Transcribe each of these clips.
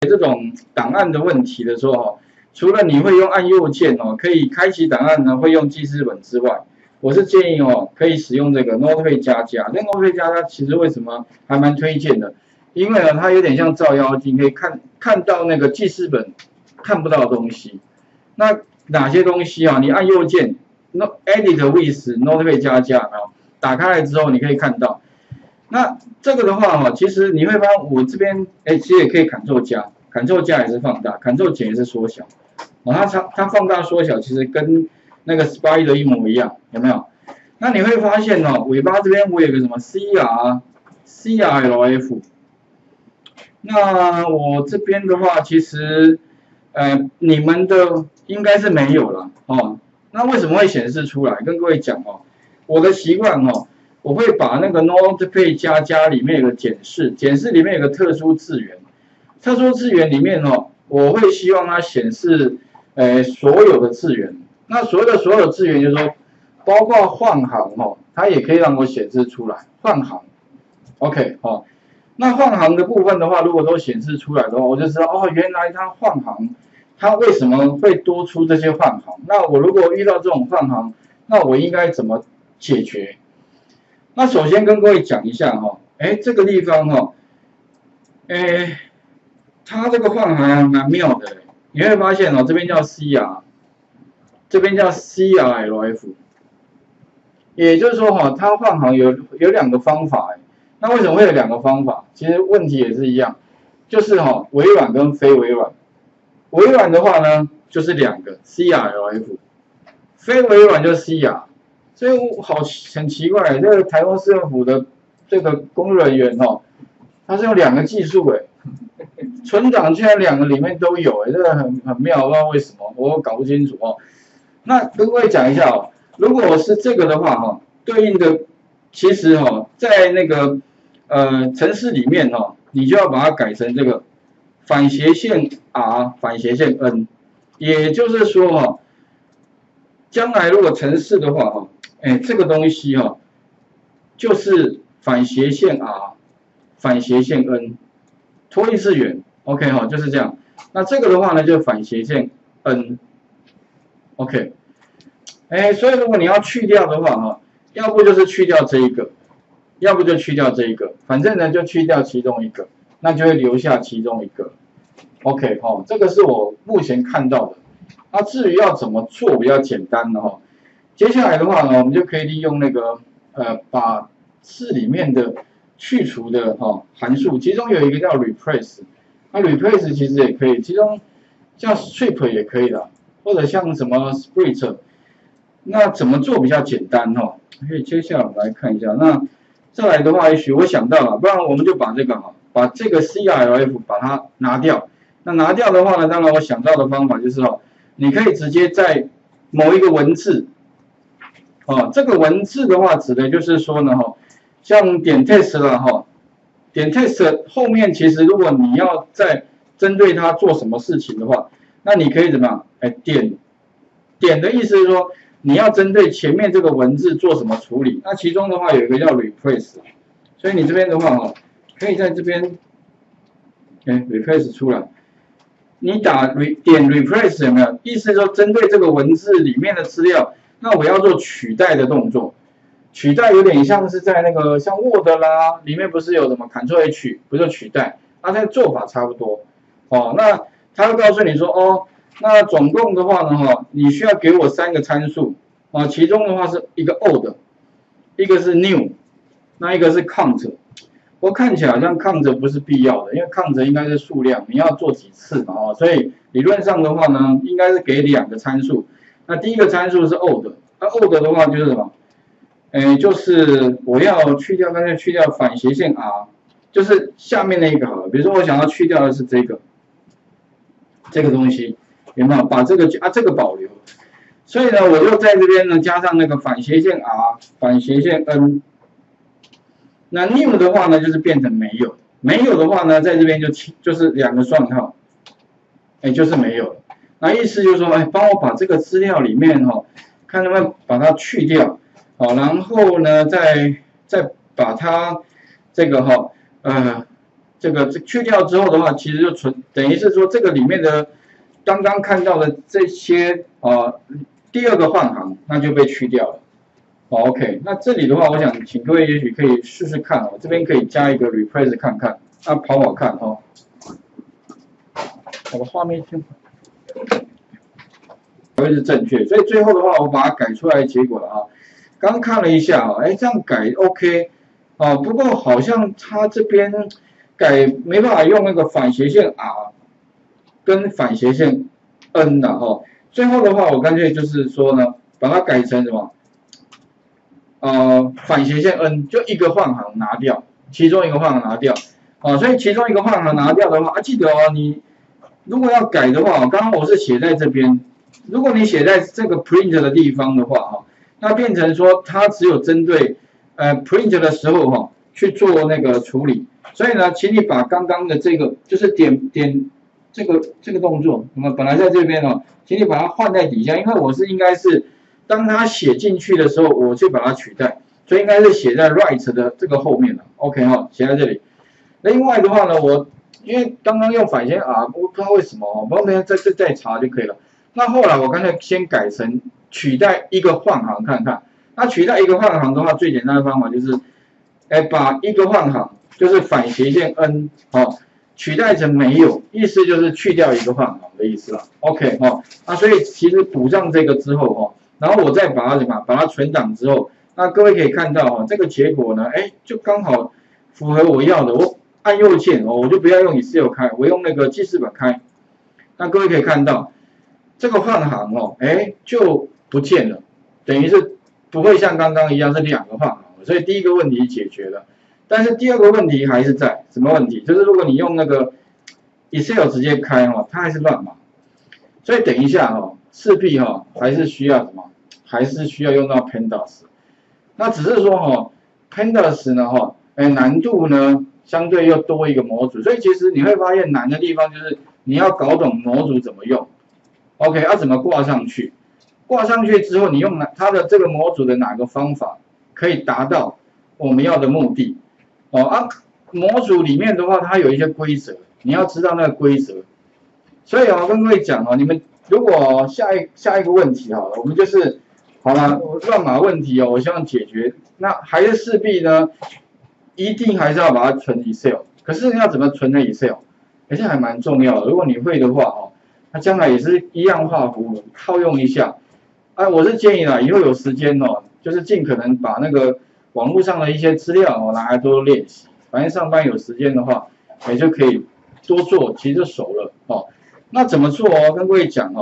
这种档案的问题的时候，除了你会用按右键可以开启档案呢，会用记事本之外，我是建议可以使用这个 Notepad++。这 Notepad++ 其实为什么还蛮推荐的？因为呢，它有点像照妖镜，可以看到那个记事本看不到的东西。那哪些东西啊？你按右键 Edit with Notepad++，打开来之后你可以看到。那这个的话其实你会发现我这边其实也可以 Ctrl+，Ctrl+ 也是放大，Ctrl+ 减也是缩小。它放大缩小其实跟那个 Spider 一模一样，有没有？那你会发现尾巴这边我有个什么 CRLF。那我这边的话，其实你们的应该是没有了那为什么会显示出来？跟各位讲我的习惯我会把那个 Notepad++ 里面有个检视里面有个特殊字元，特殊字元里面我会希望它显示所有的字元。那所谓的所有字元就是说，包括换行它也可以让我显示出来换行。OK 那换行的部分的话，如果都显示出来的话，我就知道原来它换行，它为什么会多出这些换行？那我如果遇到这种换行，那我应该怎么解决？那首先跟各位讲一下这个地方它这个换行蛮妙的，你会发现这边叫 CR， 这边叫 CRLF， 也就是说它换行有两个方法那为什么会有两个方法？其实问题也是一样，就是微软跟非微软。微软的话呢，就是两个 CRLF， 非微软就 CR。所以很奇怪，这个台中市政府的这个工作人员他是用两个技术存档居然两个里面都有这个很妙，不知道为什么，我搞不清楚那跟各位讲一下如果是这个的话对应的其实在那个程式里面你就要把它改成这个反斜线 R 反斜线 N， 也就是说将来如果程式的话这个东西就是反斜线 R 反斜线 N， 脱一次元 OK 就是这样。那这个的话呢就反斜线 N OK。所以如果你要去掉的话要不就是去掉这一个，要不就去掉这一个，反正呢就去掉其中一个，那就会留下其中一个。OK 这个是我目前看到的。那至于要怎么做比较简单的接下来的话呢，我们就可以利用那个把字里面的去除的函数，其中有一个叫 replace， 那 replace 其实也可以，其中叫 strip 也可以的，或者像什么 split。那怎么做比较简单可以接下来我们来看一下。那再来的话，也许我想到了，不然我们就把这个 CRLF 把它拿掉。那拿掉的话呢，当然我想到的方法就是你可以直接在某一个文字这个文字的话指的就是说呢像点 test 啦点 test 后面其实如果你要再针对它做什么事情的话，那你可以怎么样点的意思是说你要针对前面这个文字做什么处理？那其中的话有一个叫 replace， 所以你这边的话可以在这边replace 出来。你打点 replace 有没有？意思是说针对这个文字里面的资料，那我要做取代的动作。取代有点像是在那个像 Word 啦，里面不是有什么 Ctrl H， 不是取代？它这个做法差不多那它会告诉你说那总共的话呢你需要给我3个参数其中的话是一个 old， 一个是 new， 那一个是 count。我看起来好像count不是必要的，因为count应该是数量，你要做几次嘛所以理论上的话呢，应该是给2个参数。那第一个参数是 old， 那 old 的话就是什么？就是我要去掉，干脆去掉反斜线 R， 就是下面那一个好了。比如说我想要去掉的是这个东西，有没有？把这个这个保留。所以呢，我就在这边呢加上那个反斜线 R， 反斜线 N。那 new 的话呢，就是变成没有，没有的话呢，在这边就是2个双号，就是没有了。那意思就是说，帮我把这个资料里面看能不能把它去掉，然后呢，再把它这个去掉之后的话，其实就等于是说这个里面的刚刚看到的这些第二个换行那就被去掉了。OK， 那这里的话，我想请各位也许可以试试看这边可以加一个 replace 看看，跑看我的画面先会是正确，所以最后的话我把它改出来结果了刚看了一下这样改 OK 不过好像它这边改没办法用那个反斜线 R 跟反斜线 N 的最后的话我干脆就是说呢，把它改成什么？反斜线 N 就一个换行拿掉，其中一个换行拿掉所以其中一个换行拿掉的话记得你如果要改的话刚刚我是写在这边，如果你写在这个 print 的地方的话那变成说它只有针对print 的时候去做那个处理，所以呢，请你把刚刚的这个就是点这个动作，我们本来在这边请你把它换在底下，因为我是应该是当它写进去的时候，我去把它取代，所以应该是写在 right 的这个后面了。OK 写在这里。另外的话呢，我因为刚刚用反斜 R， 我不知道为什么我们再查就可以了。那后来我刚才先改成取代一个换行看看。那取代一个换行的话，最简单的方法就是把一个换行就是反斜线 N 取代成没有，意思就是去掉一个换行的意思了。OK 那所以其实补上这个之后然后我再把它存档之后，那各位可以看到这个结果呢，就刚好符合我要的。我按右键我就不要用 Excel 开，我用那个记事本开。那各位可以看到这个换行就不见了，等于是不会像刚刚一样是两个换行，所以第一个问题解决了。但是第二个问题还是在什么问题？就是如果你用那个 Excel 直接开它还是乱码，所以等一下势必还是需要什么？还是需要用到 Pandas。那只是说Pandas 呢难度呢相对又多一个模组，所以其实你会发现难的地方就是你要搞懂模组怎么用。OK， 要怎么挂上去？挂上去之后，你用它的这个模组的哪个方法可以达到我们要的目的？模组里面的话，它有一些规则，你要知道那个规则。所以跟各位讲你们如果下一个问题好了，我们就是好了乱码问题我希望解决，那还是势必呢，一定还是要把它存 Excel。可是要怎么存在 Excel？ 这还蛮重要的。如果你会的话那将来也是一样画符套用一下。我是建议以后有时间就是尽可能把那个网络上的一些资料拿来多练习。反正上班有时间的话，也就可以多做，其实就熟了那怎么做跟各位讲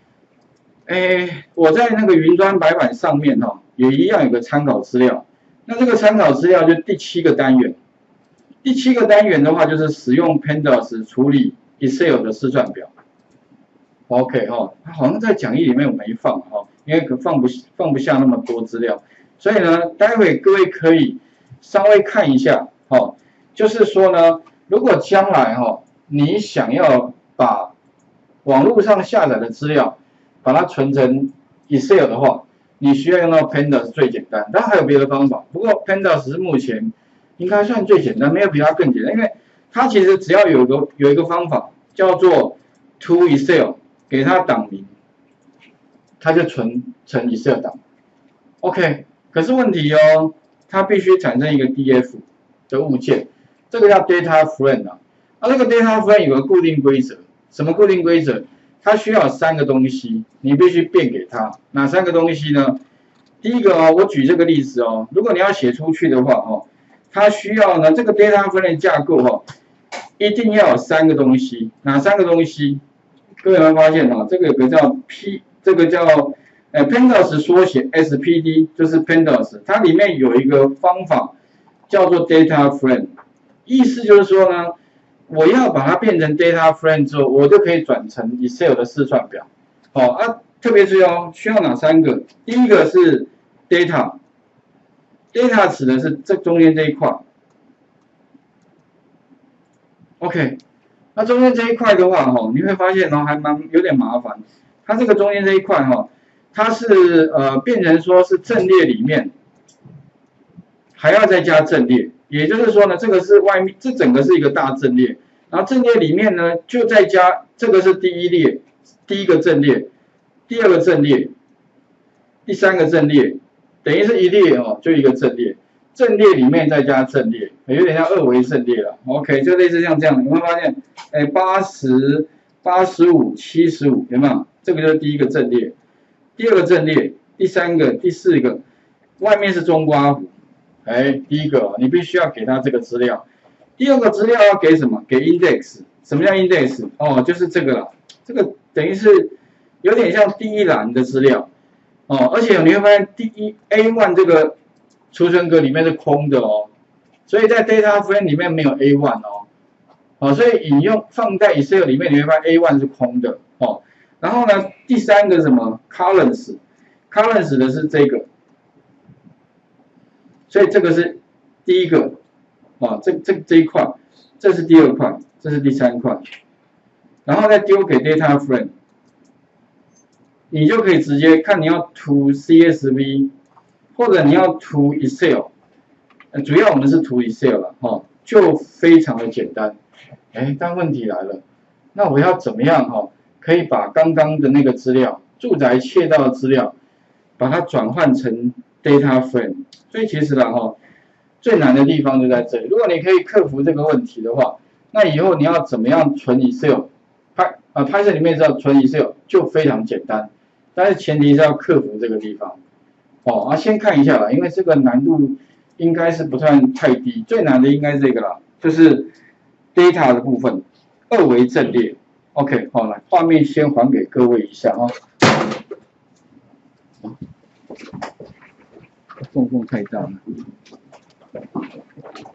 我在那个云端白板上面也一样有个参考资料。那这个参考资料就第7个单元。第7个单元的话就是使用 Pandas 处理 Excel 的试算表。OK 它好像在讲义里面我没放因为放不下那么多资料，所以呢，待会各位可以稍微看一下就是说呢，如果将来你想要把网络上下载的资料把它存成 Excel 的话，你需要用到 Pandas 最简单，当然还有别的方法，不过 Pandas 是目前应该算最简单，没有比它更简单，因为它其实只要有一个方法叫做 to Excel， 给它档名，它就存成 Excel 档。OK， 可是问题它必须产生一个 DF 的物件，这个叫 data frame 这个 data frame 有个固定规则，什么固定规则？它需要3个东西，你必须变给它。哪3个东西呢？第一个我举这个例子如果你要写出去的话它需要呢这个 data frame 架构一定要有3个东西。哪3个东西？各位有没有发现这个有个叫 这个叫Pandas 缩写 SPD， 就是 Pandas， 它里面有一个方法叫做 data frame， 意思就是说呢，我要把它变成 data frame 之后，我就可以转成 Excel 的试算表。特别注意需要哪3个？第一个是 data 指的是这中间这一块。OK， 那中间这一块的话你会发现还有点麻烦。它这个中间这一块它是变成说是阵列里面还要再加阵列。 也就是说呢，这个是外面，这整个是一个大阵列，然后阵列里面呢，就再加这个是第一列，第一个阵列，第二个阵列，第三个阵列，等于是一列哦，就一个阵列，阵列里面再加阵列，有点像二维阵列了。OK， 就类似像这样，你会发现，哎，80、85、75，有没有？这个就是第一个阵列，第二个阵列，第三个、第四个，外面是中刮弧。哎，第一个你必须要给他这个资料，第二个资料要给什么？给 index。什么叫 index？ 哦，就是这个了。这个等于是有点像第一栏的资料哦，而且你会发现第一 A1 这个储存格里面是空的哦，所以在 data frame 里面没有 A1 哦，哦，所以引用放在 Excel 里面你会发现 A1 是空的哦。然后呢，第三个什么 columns 的是这个。所以这个是第一个，啊，这一块，这是第二块，这是第三块，然后再丢给 data frame， 你就可以直接看你要 to CSV， 或者你要 to Excel， 主要我们是 to Excel 了，哈，就非常的简单。哎，但问题来了，那我要怎么样哈，可以把刚刚的那个资料，住宅窃盗的资料，把它转换成 data frame？所以其实啦哈，最难的地方就在这里。如果你可以克服这个问题的话，那以后你要怎么样存 Excel，Python 里面知道存 Excel 就非常简单，但是前提是要克服这个地方。哦，先看一下啦，因为这个难度应该是不算太低，最难的应该是这个啦，就是 data 的部分，二维阵列。OK， 好，来画面先还给各位一下啊。缝太大了。